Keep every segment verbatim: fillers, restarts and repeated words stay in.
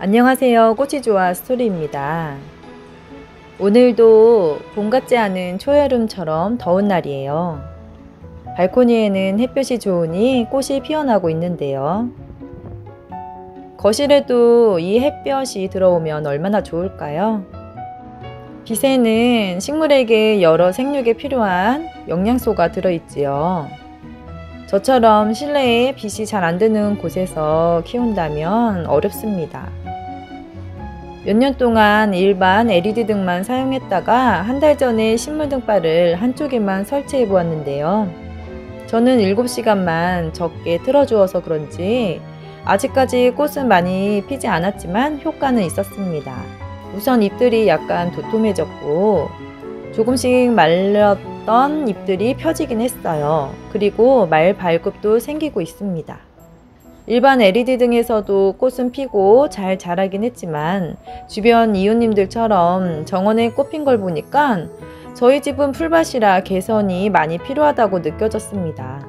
안녕하세요. 꽃이 좋아 스토리입니다. 오늘도 봄 같지 않은 초여름처럼 더운 날이에요. 발코니에는 햇볕이 좋으니 꽃이 피어나고 있는데요. 거실에도 이 햇볕이 들어오면 얼마나 좋을까요? 빛에는 식물에게 여러 생육에 필요한 영양소가 들어있지요. 저처럼 실내에 빛이 잘 안 드는 곳에서 키운다면 어렵습니다. 몇 년 동안 일반 엘이디 등만 사용했다가 한 달 전에 식물 등바를 한쪽에만 설치해 보았는데요. 저는 일곱 시간만 적게 틀어주어서 그런지 아직까지 꽃은 많이 피지 않았지만 효과는 있었습니다. 우선 잎들이 약간 도톰해졌고 조금씩 말렸던 잎들이 펴지긴 했어요. 그리고 말 발굽도 생기고 있습니다. 일반 엘이디 등에서도 꽃은 피고 잘 자라긴 했지만 주변 이웃님들처럼 정원에 꽃 핀 걸 보니까 저희 집은 풀밭이라 개선이 많이 필요하다고 느껴졌습니다.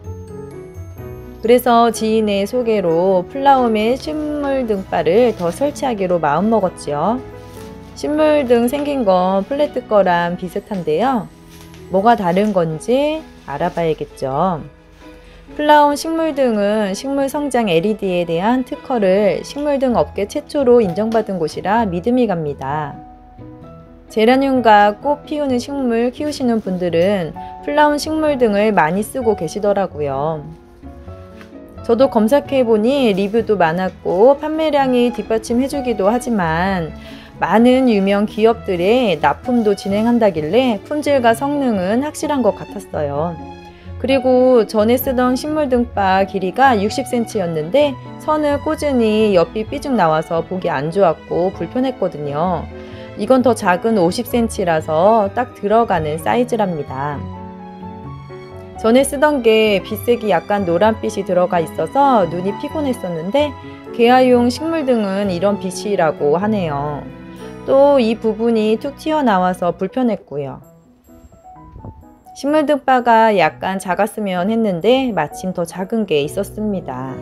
그래서 지인의 소개로 플라움의 식물 등바를 더 설치하기로 마음먹었지요. 식물 등 생긴 건 플래트 거랑 비슷한데요. 뭐가 다른 건지 알아봐야겠죠. 플라움 식물등은 식물 성장 엘이디에 대한 특허를 식물등 업계 최초로 인정받은 곳이라 믿음이 갑니다. 제라늄과 꽃 피우는 식물 키우시는 분들은 플라움 식물등을 많이 쓰고 계시더라고요. 저도 검색해보니 리뷰도 많았고 판매량이 뒷받침해주기도 하지만 많은 유명 기업들의 납품도 진행한다길래 품질과 성능은 확실한 것 같았어요. 그리고 전에 쓰던 식물 등바 길이가 육십 센티미터였는데 선을 꽂으니 옆이 삐죽 나와서 보기 안 좋았고 불편했거든요. 이건 더 작은 오십 센티미터라서 딱 들어가는 사이즈랍니다. 전에 쓰던 게 빛색이 약간 노란빛이 들어가 있어서 눈이 피곤했었는데 개화용 식물 등은 이런 빛이라고 하네요. 또 이 부분이 툭 튀어나와서 불편했고요. 식물 등바가 약간 작았으면 했는데 마침 더 작은 게 있었습니다.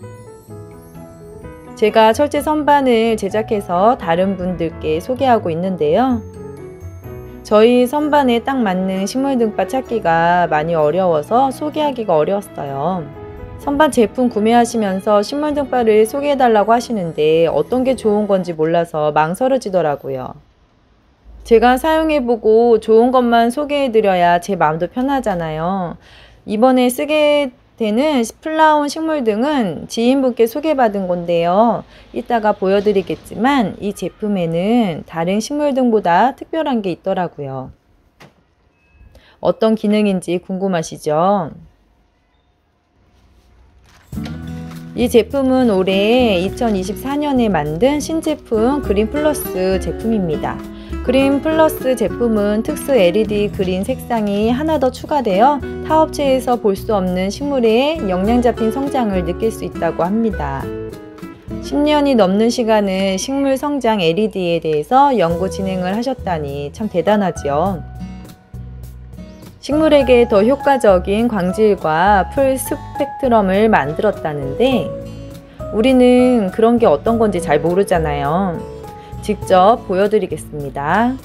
제가 철제 선반을 제작해서 다른 분들께 소개하고 있는데요. 저희 선반에 딱 맞는 식물 등바 찾기가 많이 어려워서 소개하기가 어려웠어요. 선반 제품 구매하시면서 식물 등바를 소개해달라고 하시는데 어떤 게 좋은 건지 몰라서 망설여지더라고요. 제가 사용해보고 좋은 것만 소개해드려야 제 마음도 편하잖아요. 이번에 쓰게 되는 플라움 식물 등은 지인분께 소개받은 건데요. 이따가 보여드리겠지만 이 제품에는 다른 식물 등보다 특별한 게 있더라고요. 어떤 기능인지 궁금하시죠? 이 제품은 올해 이천이십사 년에 만든 신제품 그린 플러스 제품입니다. 그린 플러스 제품은 특수 엘이디 그린 색상이 하나 더 추가되어 타 업체에서 볼 수 없는 식물의 영양 잡힌 성장을 느낄 수 있다고 합니다. 십 년이 넘는 시간은 식물 성장 엘이디에 대해서 연구 진행을 하셨다니 참 대단하지요. 식물에게 더 효과적인 광질과 풀 스펙트럼을 만들었다는데 우리는 그런 게 어떤 건지 잘 모르잖아요. 직접 보여드리겠습니다.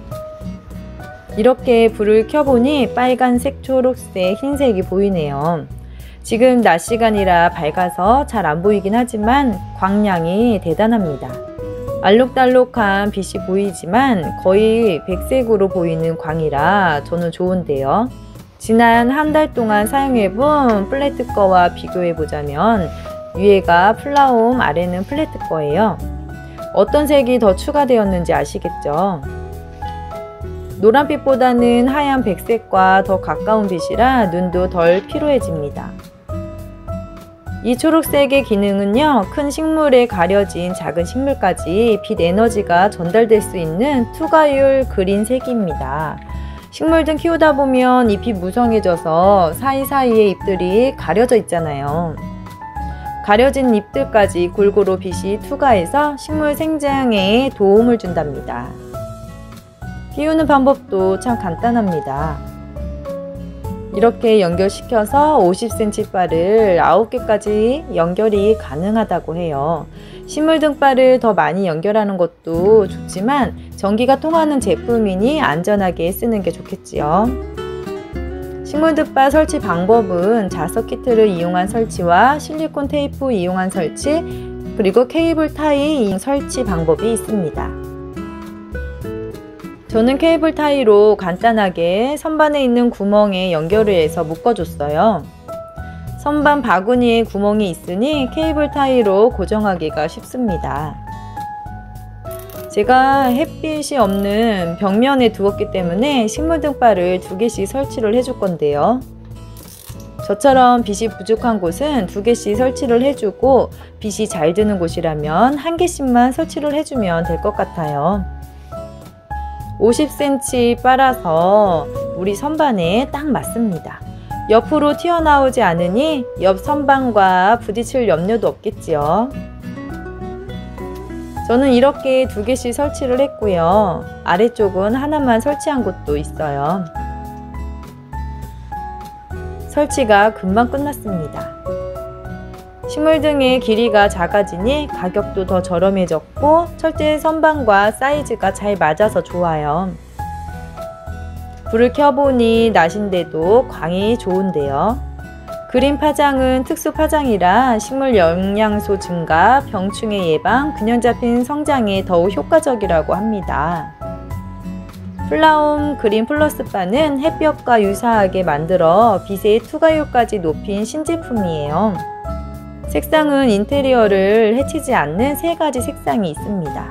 이렇게 불을 켜보니 빨간색, 초록색, 흰색이 보이네요. 지금 낮 시간이라 밝아서 잘 안 보이긴 하지만 광량이 대단합니다. 알록달록한 빛이 보이지만 거의 백색으로 보이는 광이라 저는 좋은데요. 지난 한 달 동안 사용해본 플래트 거와 비교해보자면 위에가 플라움, 아래는 플래트 거예요. 어떤 색이 더 추가되었는지 아시겠죠? 노란빛보다는 하얀 백색과 더 가까운 빛이라 눈도 덜 피로해집니다. 이 초록색의 기능은요, 큰 식물에 가려진 작은 식물까지 빛 에너지가 전달될 수 있는 투과율 그린색입니다. 식물 등 키우다 보면 잎이 무성해져서 사이사이에 잎들이 가려져 있잖아요. 가려진 잎들까지 골고루 빛이 투과해서 식물 생장에 도움을 준답니다. 키우는 방법도 참 간단합니다. 이렇게 연결시켜서 오십 센티미터 바를 아홉 개까지 연결이 가능하다고 해요. 식물등바를 더 많이 연결하는 것도 좋지만 전기가 통하는 제품이니 안전하게 쓰는 게 좋겠지요. 식물등바 설치 방법은 자석 키트를 이용한 설치와 실리콘 테이프 이용한 설치, 그리고 케이블 타이 설치 방법이 있습니다. 저는 케이블 타이로 간단하게 선반에 있는 구멍에 연결을 해서 묶어줬어요. 선반 바구니에 구멍이 있으니 케이블 타이로 고정하기가 쉽습니다. 제가 햇빛이 없는 벽면에 두었기 때문에 식물등바를 두 개씩 설치를 해줄 건데요. 저처럼 빛이 부족한 곳은 두 개씩 설치를 해주고 빛이 잘 드는 곳이라면 한 개씩만 설치를 해주면 될 것 같아요. 오십 센티미터 빨아서 우리 선반에 딱 맞습니다. 옆으로 튀어나오지 않으니 옆 선반과 부딪힐 염려도 없겠지요. 저는 이렇게 두 개씩 설치를 했고요. 아래쪽은 하나만 설치한 곳도 있어요. 설치가 금방 끝났습니다. 식물등의 길이가 작아지니 가격도 더 저렴해졌고 철제 선반과 사이즈가 잘 맞아서 좋아요. 불을 켜보니 낮인데도 광이 좋은데요. 그린 파장은 특수 파장이라 식물 영양소 증가, 병충해 예방, 균형 잡힌 성장에 더욱 효과적이라고 합니다. 플라움 그린 플러스 바는 햇볕과 유사하게 만들어 빛의 투과율까지 높인 신제품이에요. 색상은 인테리어를 해치지 않는 세 가지 색상이 있습니다.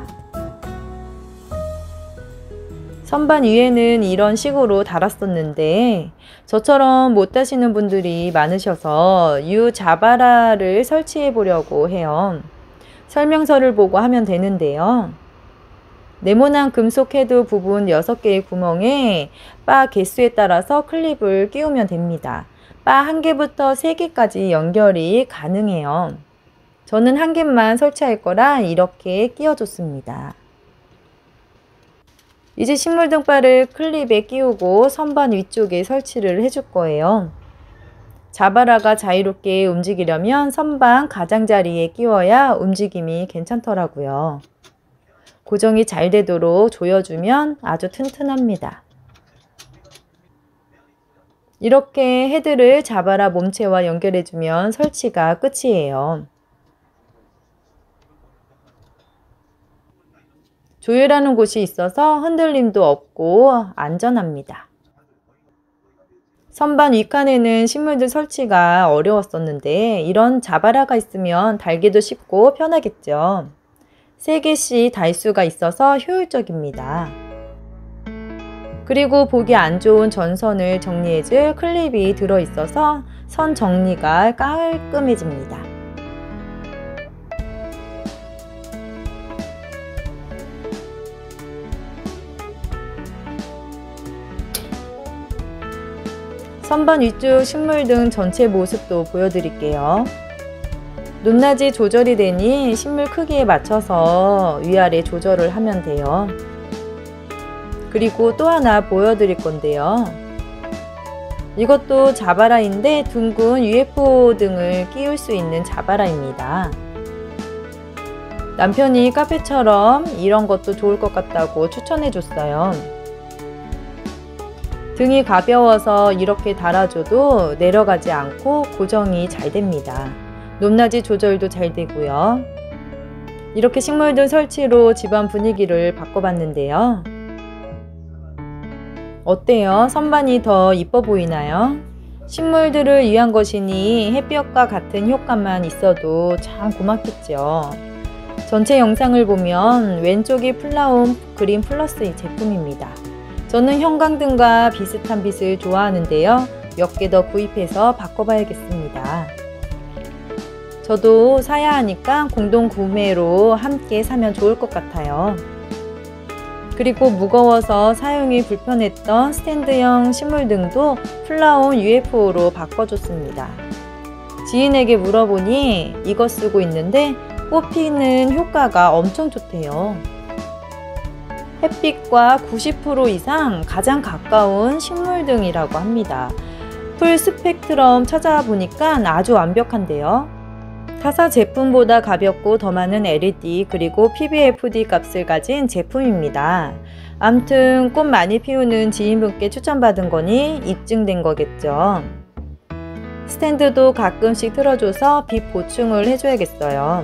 선반 위에는 이런 식으로 달았었는데 저처럼 못 다시는 분들이 많으셔서 유 자바라를 설치해 보려고 해요. 설명서를 보고 하면 되는데요. 네모난 금속 헤드 부분 여섯 개의 구멍에 바 개수에 따라서 클립을 끼우면 됩니다. 바 한 개부터 세 개까지 연결이 가능해요. 저는 한 개만 설치할 거라 이렇게 끼워줬습니다. 이제 식물등바를 클립에 끼우고 선반 위쪽에 설치를 해줄 거예요. 자바라가 자유롭게 움직이려면 선반 가장자리에 끼워야 움직임이 괜찮더라고요. 고정이 잘 되도록 조여주면 아주 튼튼합니다. 이렇게 헤드를 자바라 몸체와 연결해주면 설치가 끝이에요. 조율하는 곳이 있어서 흔들림도 없고 안전합니다. 선반 윗칸에는 식물들 설치가 어려웠었는데 이런 자바라가 있으면 달기도 쉽고 편하겠죠. 세 개씩 달 수가 있어서 효율적입니다. 그리고 보기 안 좋은 전선을 정리해줄 클립이 들어있어서 선 정리가 깔끔해집니다. 선반 위쪽 식물등 전체 모습도 보여드릴게요. 높낮이 조절이 되니 식물 크기에 맞춰서 위아래 조절을 하면 돼요. 그리고 또 하나 보여드릴 건데요. 이것도 자바라인데 둥근 유에프오 등을 끼울 수 있는 자바라입니다. 남편이 카페처럼 이런 것도 좋을 것 같다고 추천해 줬어요. 등이 가벼워서 이렇게 달아줘도 내려가지 않고 고정이 잘 됩니다. 높낮이 조절도 잘 되고요. 이렇게 식물들 설치로 집안 분위기를 바꿔봤는데요. 어때요? 선반이 더 이뻐 보이나요? 식물들을 위한 것이니 햇볕과 같은 효과만 있어도 참 고맙겠죠. 전체 영상을 보면 왼쪽이 플라움 그린 플러스 제품입니다. 저는 형광등과 비슷한 빛을 좋아하는데요. 몇 개 더 구입해서 바꿔봐야겠습니다. 저도 사야 하니까 공동 구매로 함께 사면 좋을 것 같아요. 그리고 무거워서 사용이 불편했던 스탠드형 식물등도 플라움 유에프오로 바꿔줬습니다. 지인에게 물어보니 이거 쓰고 있는데 꽃피는 효과가 엄청 좋대요. 햇빛과 구십 퍼센트 이상 가장 가까운 식물등이라고 합니다. 풀 스펙트럼 찾아보니까 아주 완벽한데요. 타사 제품보다 가볍고 더 많은 엘이디 그리고 피비에프디 값을 가진 제품입니다. 암튼 꽃 많이 피우는 지인분께 추천받은 거니 입증된 거겠죠. 스탠드도 가끔씩 틀어줘서 빛 보충을 해줘야겠어요.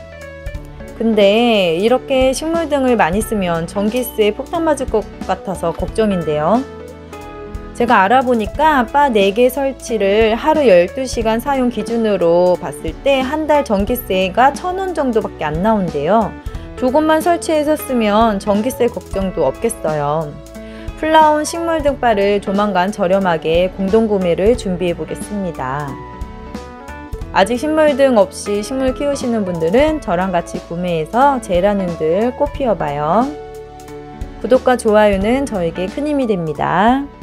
근데 이렇게 식물등을 많이 쓰면 전기세에 폭탄 맞을 것 같아서 걱정인데요. 제가 알아보니까 바 네 개 설치를 하루 열두 시간 사용 기준으로 봤을 때 한 달 전기세가 천 원 정도밖에 안 나온대요. 조금만 설치해서 쓰면 전기세 걱정도 없겠어요. 플라운 식물등바를 조만간 저렴하게 공동구매를 준비해 보겠습니다. 아직 식물등 없이 식물 키우시는 분들은 저랑 같이 구매해서 제라늄들 꽃 피워봐요. 구독과 좋아요는 저에게 큰 힘이 됩니다.